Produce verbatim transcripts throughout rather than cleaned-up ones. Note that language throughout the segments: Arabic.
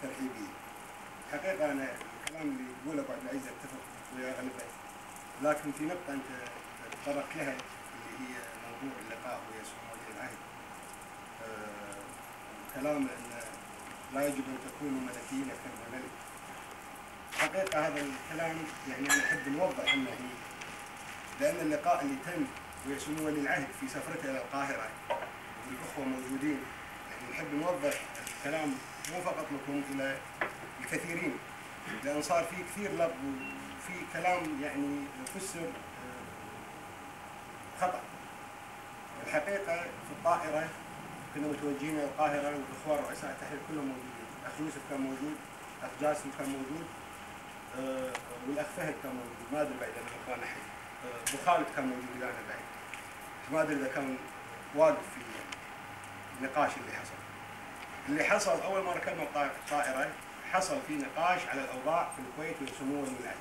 ترحيبية. حقيقة أنا الكلام اللي يقوله أبو عبد العزيز أتفق ويا غلبه، لكن في نقطة أنت تطرقت لها اللي هي موضوع اللقاء ويا سمو ولي العهد. آه كلام أن لا يجب أن تكونوا ملكيين أكثر من ملك. حقيقة هذا الكلام يعني أنا أحب نوضح أنه لأن اللقاء اللي تم ويا سمو ولي العهد في سفرته إلى القاهرة والأخوة موجودين، يعني نحب نوضح الكلام مو فقط لكم، إلى الكثيرين، لأن صار في كثير لغو وفي كلام يعني يفسر خطأ. الحقيقة في الطائرة كنا متوجهين إلى القاهرة والإخوة رؤساء التحرير كلهم موجودين، الأخ يوسف كان موجود، الأخ جاسم كان موجود، أه والأخ فهد كان موجود، ما أدري بعد أنا الإخوان أحد، أه أبو خالد كان موجود ويانا بعد، ما أدري إذا كان واقف في النقاش اللي حصل. اللي حصل أول ما ركبنا الطائرة حصل في نقاش على الأوضاع في الكويت وسمو ولي العهد.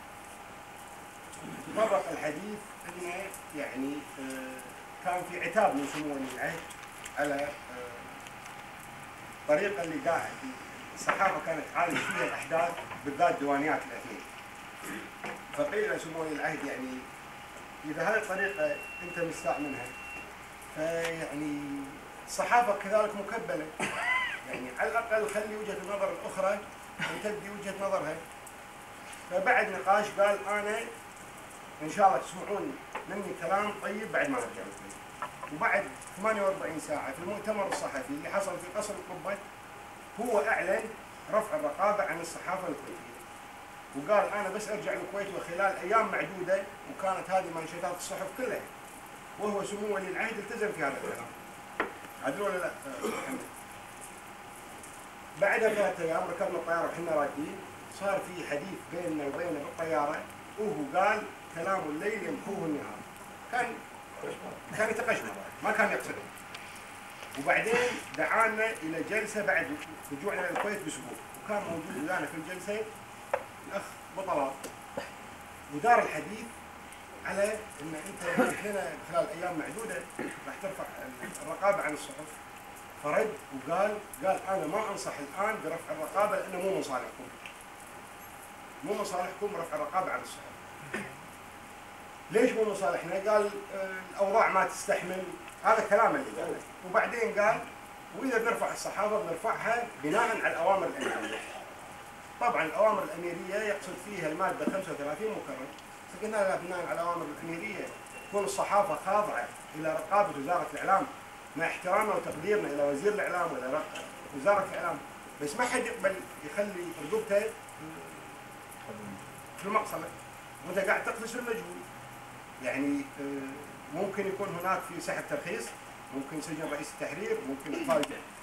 تطرق الحديث أنه يعني أه كان في عتاب من سمو ولي العهد على الطريقة اللي قاعد الصحافة كانت تعالج فيها الأحداث بالذات ديوانيات الأثنين. فقيل سمو ولي العهد يعني إذا هذه الطريقة أنت مستاء منها فيعني الصحافة كذلك مكبلة، يعني على الأقل خلي وجهة النظر الأخرى أن تبدي وجهة نظرها. فبعد نقاش قال أنا إن شاء الله تسمعون مني كلام طيب بعد ما نرجع الكويت. وبعد ثمانية وأربعين ساعة في المؤتمر الصحفي اللي حصل في قصر القبة هو أعلن رفع الرقابة عن الصحافة الكويتية، وقال أنا بس أرجع الكويت وخلال أيام معدودة، وكانت هذه منشطات الصحف كلها، وهو سمو ولي العهد التزم في هذا الكلام. عدل ولا لا محمد؟ بعدها بثلاث أيام ركبنا الطيارة وحنا راكبين، صار في حديث بيننا وبينه بالطيارة، وهو قال كلام الليل يمحوه النهار. كان كان يتقشمر ما كان يقصد. وبعدين دعانا الى جلسه بعد رجوعنا الى الكويت باسبوع، وكان موجود ويانا في الجلسه الاخ بطلات، ودار الحديث على ان انت هنا خلال ايام معدوده راح ترفع الرقابه عن الصحف. فرد وقال قال انا ما انصح الان برفع الرقابه لانه مو من صالحكم. مو من صالحكم رفع الرقابه عن الصحف. ليش مو من صالحنا؟ قال الاوضاع ما تستحمل، هذا كلام اللي قاله. وبعدين قال واذا بنرفع الصحافه بنرفعها بناء على الاوامر الاميريه. طبعا الاوامر الاميريه يقصد فيها الماده خمسة وثلاثين مكرر، فقلنا لا بناء على الاوامر الاميريه تكون الصحافه خاضعه الى رقابه وزاره الاعلام مع احترامنا وتقديرنا الى وزير الاعلام والى وزاره الاعلام، بس ما حد يقبل يخلي رقبته في المقصله وانت قاعد تقفز المجهول. يعني ممكن يكون هناك في سحب ترخيص، ممكن سجن رئيس التحرير، ممكن إقفال